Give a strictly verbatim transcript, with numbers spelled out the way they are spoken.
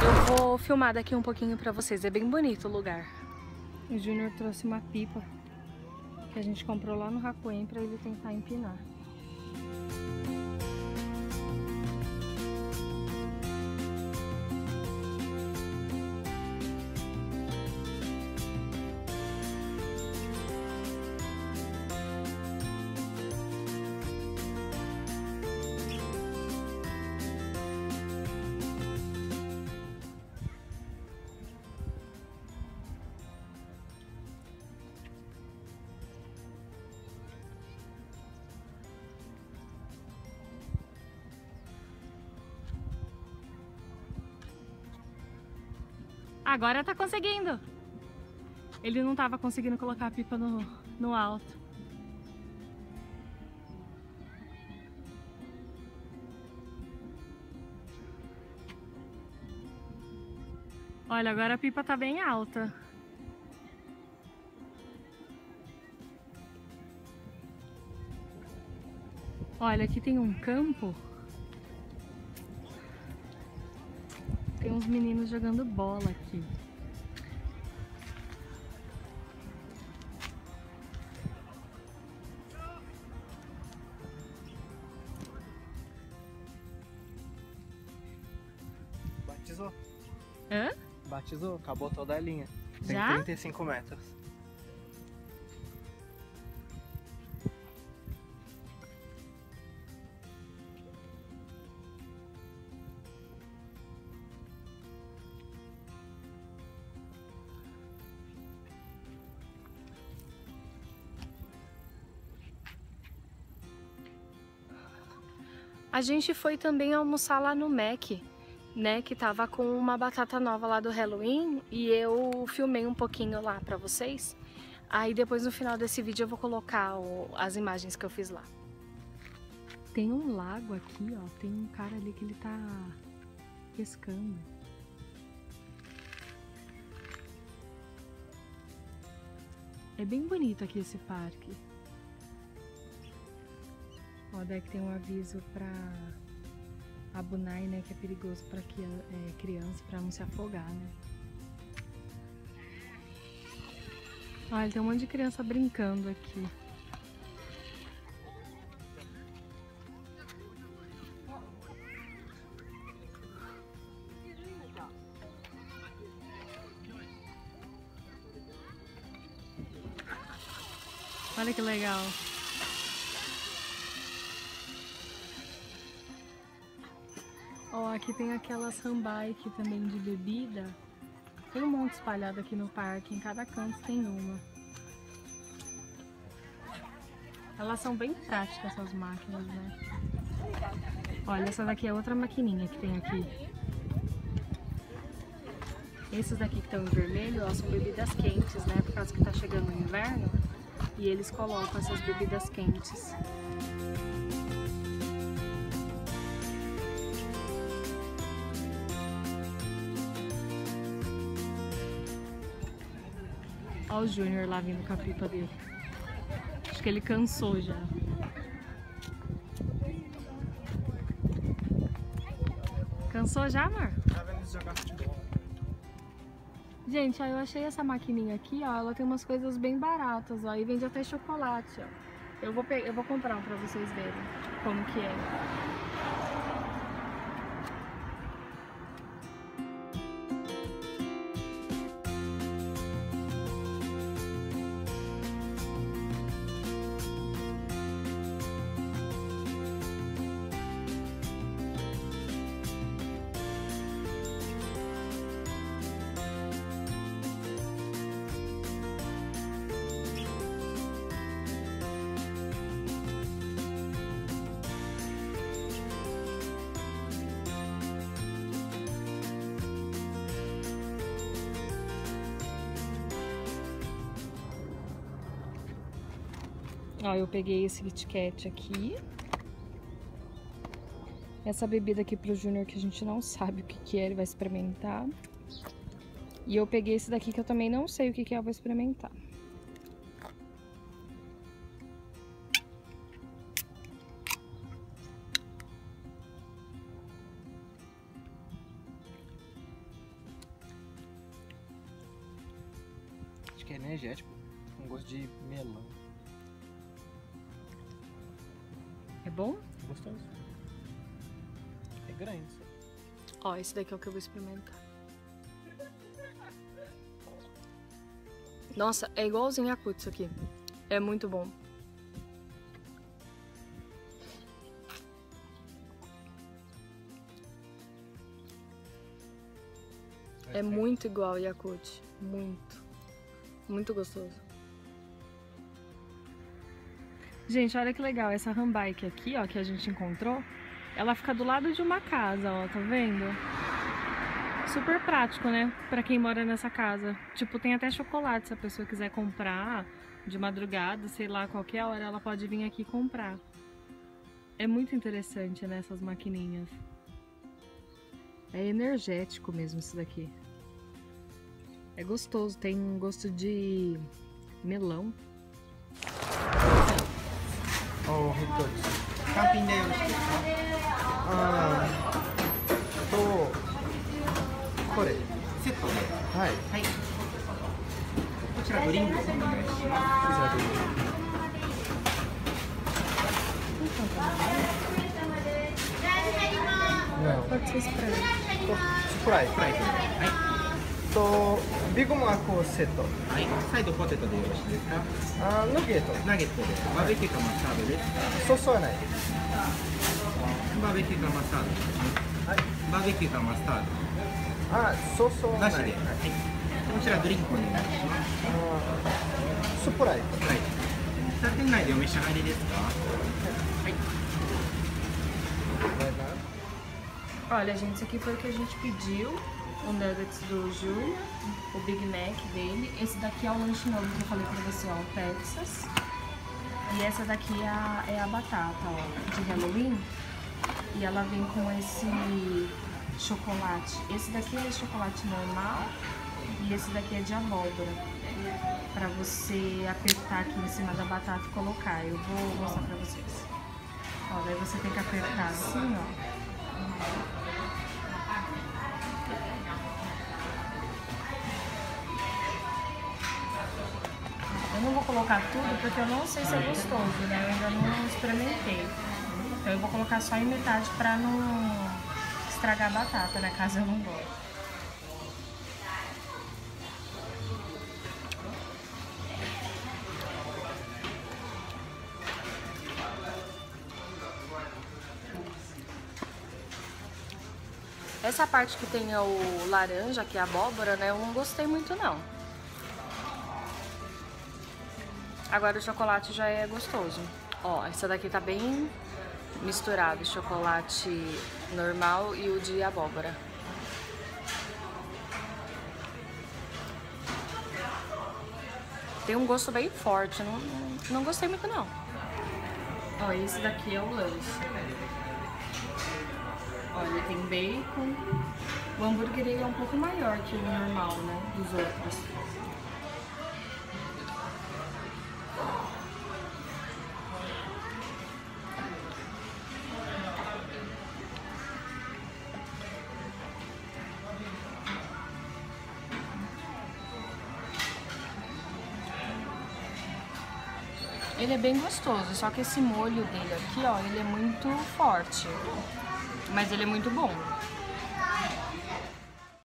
Eu vou filmar daqui um pouquinho pra vocês, é bem bonito o lugar. O Júnior trouxe uma pipa que a gente comprou lá no Hakuin pra ele tentar empinar. Agora tá conseguindo. Ele não tava conseguindo colocar a pipa no, no alto. Olha, agora a pipa tá bem alta. Olha, aqui tem um campo. Tem uns meninos jogando bola aqui. Batizou. Hã? Batizou, acabou toda a linha. Tem Já? trinta e cinco metros. A gente foi também almoçar lá no Mac, né, que tava com uma batata nova lá do Halloween e eu filmei um pouquinho lá pra vocês. Aí depois no final desse vídeo eu vou colocar o, as imagens que eu fiz lá. Tem um lago aqui, ó, tem um cara ali que ele tá pescando. É bem bonito aqui esse parque. Ó, daí que tem um aviso pra Abunai, né, que é perigoso pra que, é, criança, pra não se afogar, né. Olha, tem um monte de criança brincando aqui. Olha que legal. Ó, aqui tem aquelas handbike também de bebida. Tem um monte espalhado aqui no parque, em cada canto tem uma. Elas são bem práticas, essas máquinas, né? Olha, essa daqui é outra maquininha que tem aqui. Esses daqui que estão em vermelho, ó, são bebidas quentes, né? Por causa que tá chegando o inverno. E eles colocam essas bebidas quentes. Olha o Júnior lá vindo com a pipa dele. Acho que ele cansou já. Cansou já, amor? Tá vendo eles jogar futebol? Gente, aí eu achei essa maquininha aqui, ó. Ela tem umas coisas bem baratas, ó. E vende até chocolate, ó. Eu vou, pe... eu vou comprar um pra vocês verem como que é. Ó, eu peguei esse Kit Kat aqui. Essa bebida aqui pro Júnior que a gente não sabe o que que é, ele vai experimentar. E eu peguei esse daqui que eu também não sei o que que é, eu vou experimentar. que é energético, com gosto de melão. É bom? Gostoso. É grande. Ó, esse daqui é o que eu vou experimentar. Nossa, é igualzinho Yakult isso aqui. É muito bom. É muito igual ao Yakult. Muito. Muito gostoso. Gente, olha que legal. Essa handbike aqui, ó, que a gente encontrou, ela fica do lado de uma casa, ó. Tá vendo? Super prático, né? Pra quem mora nessa casa. Tipo, tem até chocolate. Se a pessoa quiser comprar de madrugada, sei lá, qualquer hora, ela pode vir aqui comprar. É muito interessante, né? Essas maquininhas. É energético mesmo isso daqui. É gostoso, tem um gosto de melão. Oh, Hitotsu. Camping de yoshiki desu ka? Ah, to, kore. Setto de. Hai. Hai. Kochira drink o onegai shimasu. Não. Pode ser spray. Spray. Spray. Hai. とビゴマコセット。 はい、サイドポテトでよろしいですか？ あ、ナゲット。 ナゲットで、バーベキューかマスタードです。 ソースはない。 バーベキューかマスタード。 はい。 バーベキューかマスタード。 あ、ソースはない。 なしで。はい。こちらドリンクお願いします。 あ、スプライト。 はい。さあ店内でお召し上がりですか？はい。 Olha, gente, isso aqui foi o que a gente pediu. O nuggets do Júlio, o Big Mac dele. Esse daqui é o lanche novo que eu falei pra você, ó, o Texas. E essa daqui é a, é a batata, ó, de Halloween. E ela vem com esse chocolate. Esse daqui é chocolate normal e esse daqui é de abóbora. Pra você apertar aqui em cima da batata e colocar. Eu vou mostrar pra vocês. Ó, daí você tem que apertar assim, ó. Eu não vou colocar tudo porque eu não sei se é gostoso, né? Eu ainda não experimentei. Então eu vou colocar só em metade pra não estragar a batata, né? Caso eu não goste. Essa parte que tem o laranja, que é a abóbora, né? Eu não gostei muito, não. Agora o chocolate já é gostoso. Ó, essa daqui tá bem misturado, chocolate normal e o de abóbora. Tem um gosto bem forte, não, não gostei muito não. Ó, esse daqui é o lanche. Olha, tem bacon. O hambúrguer ele é um pouco maior que o normal, né, dos outros. Ele é bem gostoso, só que esse molho dele aqui, ó, ele é muito forte. Mas ele é muito bom.